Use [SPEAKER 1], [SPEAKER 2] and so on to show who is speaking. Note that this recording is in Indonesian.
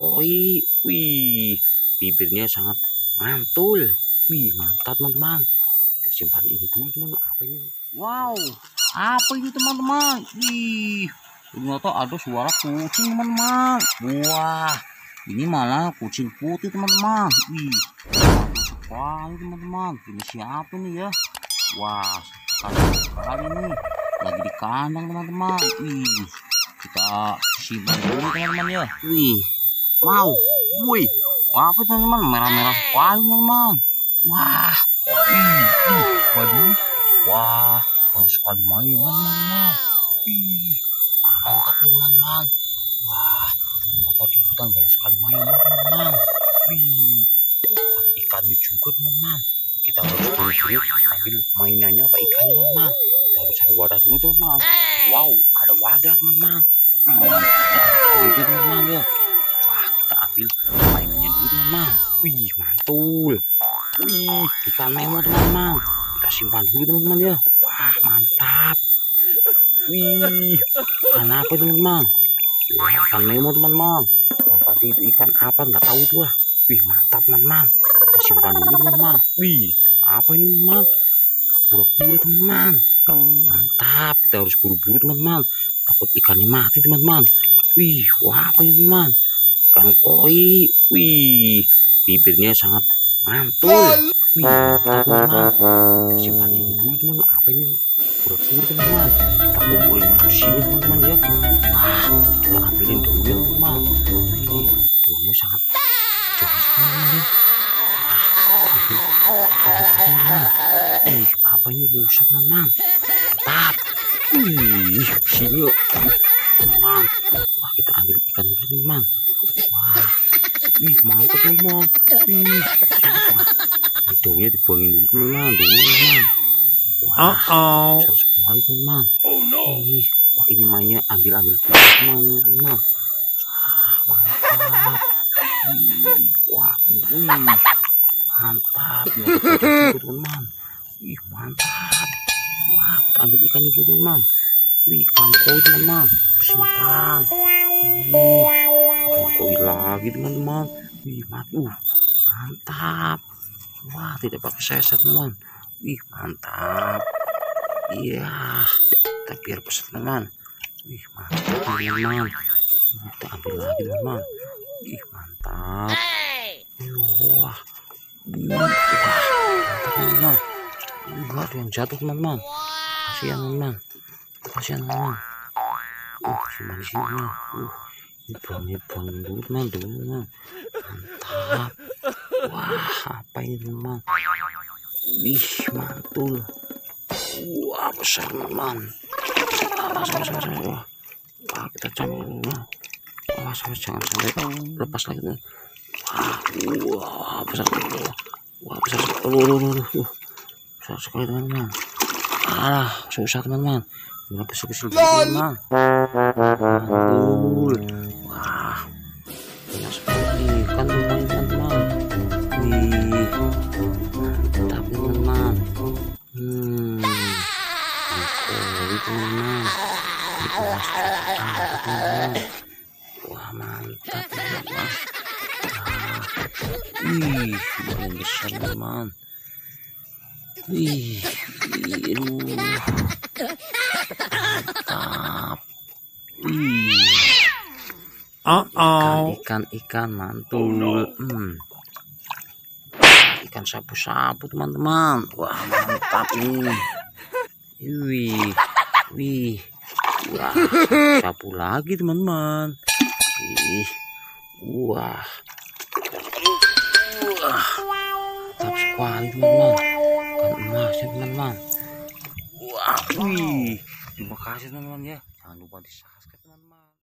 [SPEAKER 1] koi. Wih, bibirnya sangat mantul. Wih, mantap teman-teman. Kita simpan ini dulu teman. Apa ini? Wow, apa ini teman-teman? Wih, ternyata ada suara kucing teman-teman. Wah, ini malah kucing putih teman-teman. Wih, bagus sekali teman-teman. Ini siapa nih ya? Wah, sekali ini lagi di kandang teman-teman. Wih, kita simpan dulu teman-teman ya. Wih, wow, wih, apa teman-teman? Merah-merah sekali teman-teman. Wah, waduh, wah, banyak sekali mainan teman-teman. Wih, mantap nih teman-teman. Wah, ternyata di hutan banyak sekali mainan teman-teman. Wih, ada ikannya juga teman-teman. Kita harus buru-buru ambil mainannya apa ikannya teman-teman. Kita harus cari wadah dulu teman-teman. Wow, ada wadah teman-teman. Itu teman-teman ya. Wah, kita ambil mainannya dulu teman-teman. Wih, mantul. Wih, ikan Nemo teman-teman. Kita simpan dulu teman-teman ya. Wah, mantap. Wih, ikan apa teman-teman? Wah, ikan Nemo teman-teman. Yang tadi itu ikan apa nggak tahu tuh lah. Wih, mantap teman-teman. Kita simpan dulu teman-teman. Wih, apa ini teman-teman? Kura-kura teman-teman. Mantap, kita harus buru-buru teman-teman. Takut ikannya mati teman-teman. Wih, wah apa ini teman? Ikan koi. Wih, bibirnya sangat mantul. Wih, mantap teman-teman. Kita simpan ini dulu teman. Apa ini? Kura-kura teman-teman. Kita kumpulin di sini teman-teman ya. Wah, kita ambilin daunnya teman-teman. Wih, daunnya sangat jauh sekali ya. Ih, apa ini rusak teman-teman? Mantap. Wih, sini teman. Wah, kita ambil ikan dulu teman. Wah, wih, mantap teman. Wih, wah, daunnya dibuangin dulu teman. Daunnya teman. Wah, besar sekali teman. Wih, wah ini mainnya ambil dulu teman. Wah, mantap. Wih, wah, wih, mantap. Teman. Wih, mantap. Wah, kita ambil ikannya dulu teman. Wih, ikan koi teman. Simpan. Wih, ikan koi lagi teman-teman. Wih, mantap. Wah, tidak pakai seset teman. Wih, mantap. Iya, kita biar peset teman. Wih, mantap teman-teman. Kita ambil lagi teman. Wih, mantap. Wah, mantap teman-teman. Enggak ada yang jatuh teman-teman. Kasihan teman-teman. Simpan di sini teman. Ini buang dulu teman. Mantap. Wah, apa ini teman? Wih, mantul. Wah, besar teman. Wah, kita coba. Wah, jangan sampai lepas lagi teman. Wah, besar. Wah, besar sekali. Besar sekali teman-teman. Alah, susah teman-teman. Ini kecil-kecil teman-teman. Mantul. Wah, banyak sekali ikan teman-teman. Wih, mantap teman-teman. Koi teman-teman. Wah, mantap teman-teman. Wih, lumayan besar teman. Wih, mantap. Wih, ikan mantul. Ikan sapu-sapu teman-teman. Wah, mantap nih. Wih, wah, sapu lagi teman-teman. Wah, mantap sekali teman-teman. Ikan emas ya teman-teman. Wah, wih, terima kasih teman-teman ya. Jangan lupa di subscribe.